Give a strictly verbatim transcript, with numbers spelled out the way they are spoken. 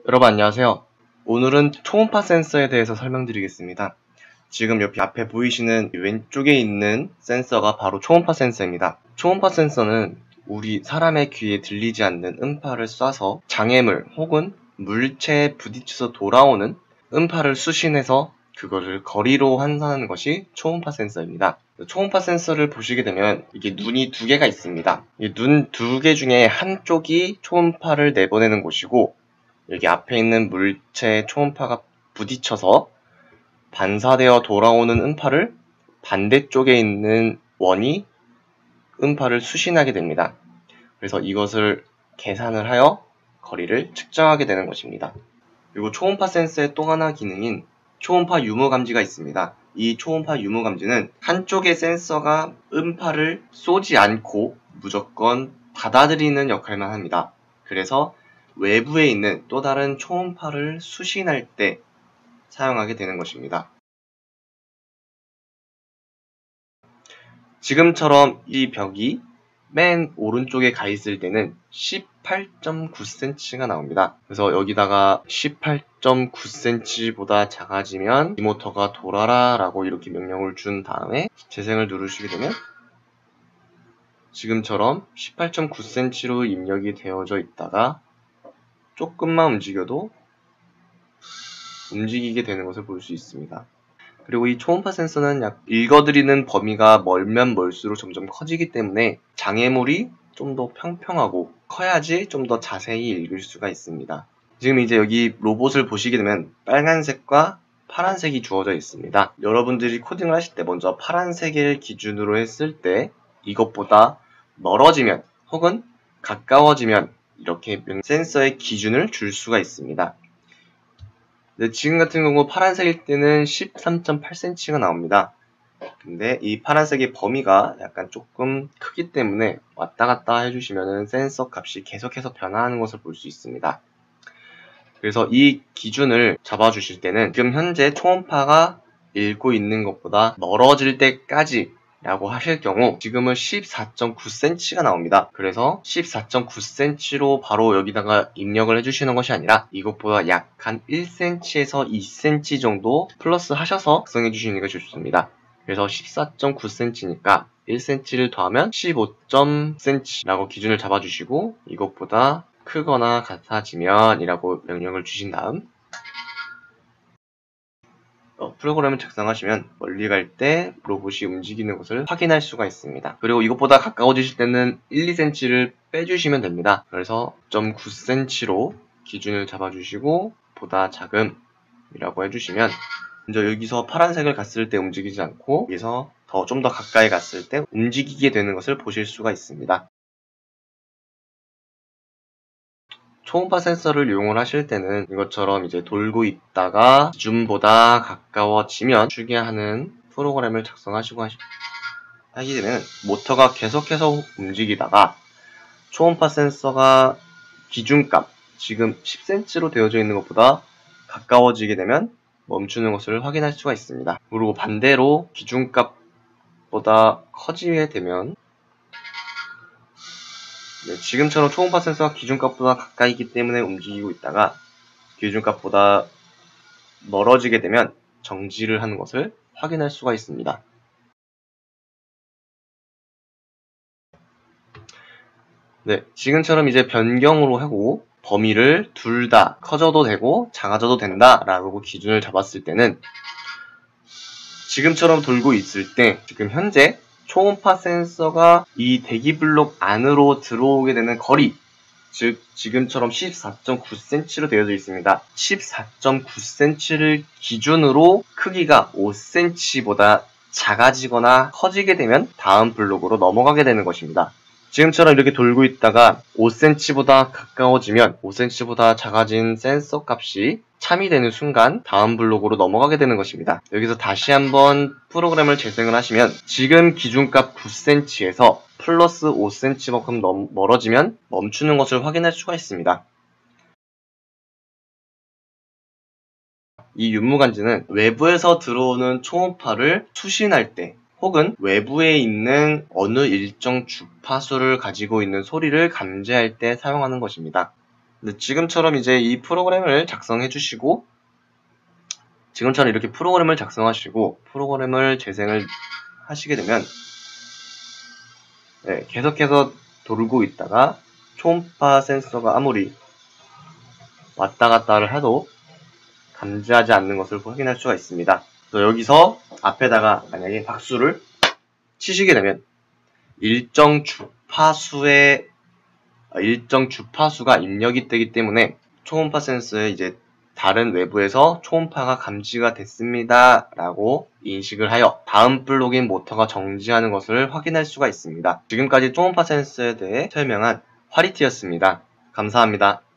여러분 안녕하세요. 오늘은 초음파 센서에 대해서 설명드리겠습니다. 지금 옆 앞에 보이시는 왼쪽에 있는 센서가 바로 초음파 센서입니다. 초음파 센서는 우리 사람의 귀에 들리지 않는 음파를 쏴서 장애물 혹은 물체에 부딪혀서 돌아오는 음파를 수신해서 그거를 거리로 환산하는 것이 초음파 센서입니다. 초음파 센서를 보시게 되면 이게 눈이 두 개가 있습니다. 이 눈 두 개 중에 한쪽이 초음파를 내보내는 곳이고, 여기 앞에 있는 물체의 초음파가 부딪혀서 반사되어 돌아오는 음파를 반대쪽에 있는 원이 음파를 수신하게 됩니다. 그래서 이것을 계산을 하여 거리를 측정하게 되는 것입니다. 그리고 초음파 센서의 또 하나 기능인 초음파 유무 감지가 있습니다. 이 초음파 유무 감지는 한쪽의 센서가 음파를 쏘지 않고 무조건 받아들이는 역할만 합니다. 그래서 외부에 있는 또 다른 초음파를 수신할 때 사용하게 되는 것입니다. 지금처럼 이 벽이 맨 오른쪽에 가 있을 때는 십팔 점 구 센티미터가 나옵니다. 그래서 여기다가 십팔 점 구 센티미터보다 작아지면 이 모터가 돌아라 라고 이렇게 명령을 준 다음에 재생을 누르시게 되면 지금처럼 십팔 점 구 센티미터로 입력이 되어져 있다가 조금만 움직여도 움직이게 되는 것을 볼 수 있습니다. 그리고 이 초음파 센서는 약 읽어드리는 범위가 멀면 멀수록 점점 커지기 때문에 장애물이 좀 더 평평하고 커야지 좀 더 자세히 읽을 수가 있습니다. 지금 이제 여기 로봇을 보시게 되면 빨간색과 파란색이 주어져 있습니다. 여러분들이 코딩을 하실 때 먼저 파란색을 기준으로 했을 때 이것보다 멀어지면 혹은 가까워지면 이렇게 센서의 기준을 줄 수가 있습니다. 네, 지금 같은 경우 파란색일 때는 십삼 점 팔 센티미터가 나옵니다. 근데 이 파란색의 범위가 약간 조금 크기 때문에 왔다 갔다 해주시면 센서 값이 계속해서 변화하는 것을 볼 수 있습니다. 그래서 이 기준을 잡아주실 때는 지금 현재 초음파가 읽고 있는 것보다 멀어질 때까지 라고 하실 경우 지금은 십사 점 구 센티미터가 나옵니다. 그래서 십사 점 구 센티미터로 바로 여기다가 입력을 해주시는 것이 아니라 이것보다 약 한 일 센티미터에서 이 센티미터 정도 플러스 하셔서 작성해 주시는 게 좋습니다. 그래서 십사 점 구 센티미터니까 일 센티미터를 더하면 십오 점 센티미터라고 기준을 잡아주시고 이것보다 크거나 같아지면 이라고 명령을 주신 다음 어, 프로그램을 작성하시면 멀리 갈 때 로봇이 움직이는 것을 확인할 수가 있습니다. 그리고 이것보다 가까워지실 때는 일, 이 센티미터를 빼주시면 됩니다. 그래서 오 점 구 센티미터로 기준을 잡아주시고 보다 작음 이라고 해주시면 먼저 여기서 파란색을 갔을 때 움직이지 않고 여기서 더 좀 더 가까이 갔을 때 움직이게 되는 것을 보실 수가 있습니다. 초음파 센서를 이용을 하실 때는 이것처럼 이제 돌고 있다가 기준보다 가까워지면 추게 하는 프로그램을 작성하시고 하시, 하게 되면 모터가 계속해서 움직이다가 초음파 센서가 기준값, 지금 십 센티미터로 되어져 있는 것보다 가까워지게 되면 멈추는 것을 확인할 수가 있습니다. 그리고 반대로 기준값보다 커지게 되면 네, 지금처럼 초음파 센서가 기준값보다 가까이 있기 때문에 움직이고 있다가 기준값보다 멀어지게 되면 정지를 하는 것을 확인할 수가 있습니다. 네, 지금처럼 이제 변경으로 하고 범위를 둘 다 커져도 되고 작아져도 된다 라고 기준을 잡았을 때는 지금처럼 돌고 있을 때 지금 현재 초음파 센서가 이 대기블록 안으로 들어오게 되는 거리, 즉 지금처럼 십사 점 구 센티미터로 되어져 있습니다. 십사 점 구 센티미터를 기준으로 크기가 오 센티미터보다 작아지거나 커지게 되면 다음 블록으로 넘어가게 되는 것입니다. 지금처럼 이렇게 돌고 있다가 오 센티미터보다 가까워지면 오 센티미터보다 작아진 센서 값이 참이 되는 순간 다음 블록으로 넘어가게 되는 것입니다. 여기서 다시 한번 프로그램을 재생을 하시면 지금 기준값 구 센티미터에서 플러스 오 센티미터만큼 넘, 멀어지면 멈추는 것을 확인할 수가 있습니다. 이 윤무간지는 외부에서 들어오는 초음파를 수신할 때 혹은 외부에 있는 어느 일정 주파수를 가지고 있는 소리를 감지할 때 사용하는 것입니다. 근데 지금처럼 이제 이 프로그램을 작성해 주시고, 지금처럼 이렇게 프로그램을 작성하시고 프로그램을 재생을 하시게 되면 네, 계속해서 돌고 있다가 초음파 센서가 아무리 왔다 갔다를 해도 감지하지 않는 것을 확인할 수가 있습니다. 그래서 여기서 앞에다가 만약에 박수를 치시게 되면 일정 주파수의 일정 주파수가 입력이 되기 때문에 초음파 센서에 이제 다른 외부에서 초음파가 감지가 됐습니다 라고 인식을 하여 다음 플러그인 모터가 정지하는 것을 확인할 수가 있습니다. 지금까지 초음파 센서에 대해 설명한 화리티였습니다. 감사합니다.